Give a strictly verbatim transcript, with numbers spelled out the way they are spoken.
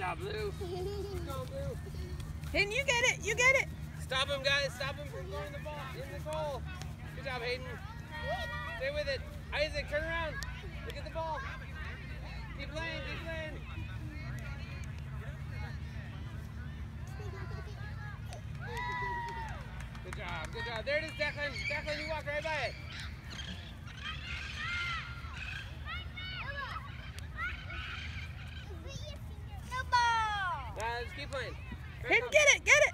job, Blue. Go, Blue. Hayden, you get it. You get it. Stop him, guys. Stop him from throwing the ball in the goal. Good job, Hayden. Stay with it. Isaac, turn around. Look at the ball. Keep playing, keep playing. Good job, good job. There it is, Declan. Declan, you walk right by it. No ball. Now, let's keep playing. Hayden, get it. Get it.